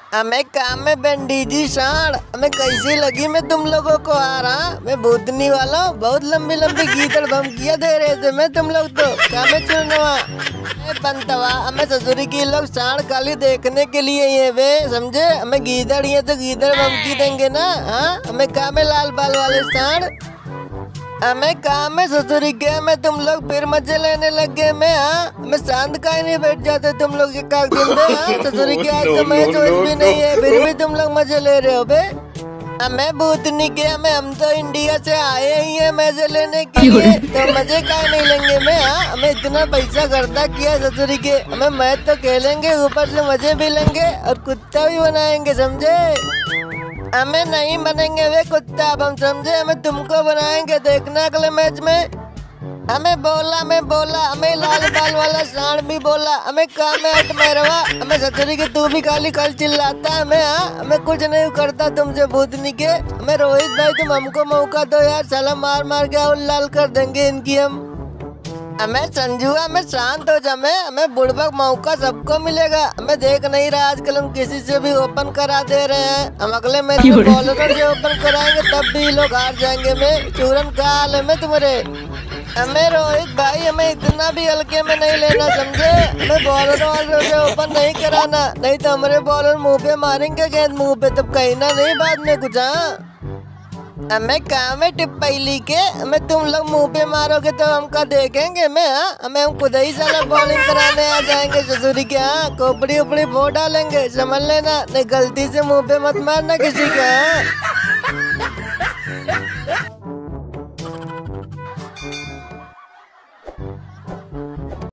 हमें काम में बंडीजी साड़ हमें कैसी लगी मैं तुम लोगों को आ रहा मैं भूतनी वाला बहुत लंबी लंबी गीदड़ धमकियां दे रहे थे मैं तुम लोग तो क्या मैं चुनवा पंतवा हमें ससुरी की लोग साड़ खाली देखने के लिए ये वे समझे हमें गीदड़ ये तो गीदड़ धमकी देंगे ना। हाँ हमें काम है लाल बाल वाले साड़ हमें काम है ससुरी के मैं तुम लोग फिर मजे लेने लग गए मैं। हाँ मैं शांत का ही नहीं बैठ जाते तुम लोग एक दिन में। हाँ ससुरी के आज तो मैं चॉइस भी नहीं है फिर भी तुम लोग मजे ले रहे हो बे। हमें भूतनी के हम तो इंडिया से आए ही है मजे लेने के लिए तो मजे का नहीं लेंगे मैं। हाँ हमें इतना पैसा खर्चा किया ससुरी के हमें मैच तो खेलेंगे ऊपर से मजे भी लेंगे और कुत्ता भी बनाएंगे समझे। हमें नहीं बनेंगे वे कुत्ता अब हम समझे हमें तुमको बनाएंगे देखना अगले मैच में। हमें बोला हमें लाल बाल वाला सांड भी बोला हमें काम है हट मेरवा हमें सतरी के तू भी खाली कल चिल्लाता है हमें। हाँ हमें कुछ नहीं करता तुमसे भूतनी के हमें रोहित भाई तुम हमको मौका दो यार साला मार मार के और लाल कर देंगे इनकी हम। हमें संजुआ में शांत हो जाए हमें बुड़बक मौका सबको मिलेगा हमें देख नहीं रहा आजकल हम किसी से भी ओपन करा दे रहे हैं हम अगले मैच में बॉलर से ओपन कराएंगे तब भी लोग हार जाएंगे मैं चूरन का हाल है मैं तुम्हारे। हमें रोहित भाई हमें इतना भी हल्के में नहीं लेना समझे हमें बॉलर वालों से ओपन नहीं कराना नहीं तो हमारे बॉलर मुंह पे मारेंगे गेंद मुंह पे तब कहना नहीं बाद में कुछ। हाँ हमें काम है टिप्पैली के हमें तुम लोग मुंह पे मारोगे तो हमका देखेंगे मैं। हाँ हमें हम खुद ही साला बॉलिंग कराने आ जाएंगे ससुरी के। हाँ खोपड़ी उपड़ी फोड़ डालेंगे समझ लेना नहीं गलती से मुंह पे मत मारना किसी का।